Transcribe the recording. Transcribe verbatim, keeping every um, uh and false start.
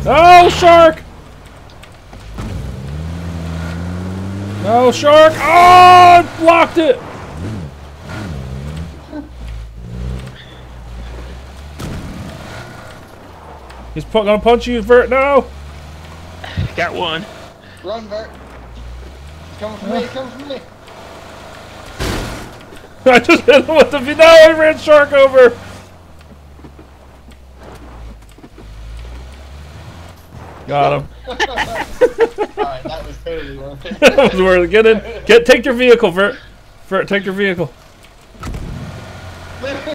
Oh, shark! No, shark! Oh, I blocked it! He's pu gonna punch you, Vert. No! Got one. Run, Vert. He's coming for me, he's coming for me. I just hit him with the V. No, I ran shark over! Got him. Alright, that was totally worth it. That was worth it. Get in. Get, take your vehicle, Vert. Vert, take your vehicle.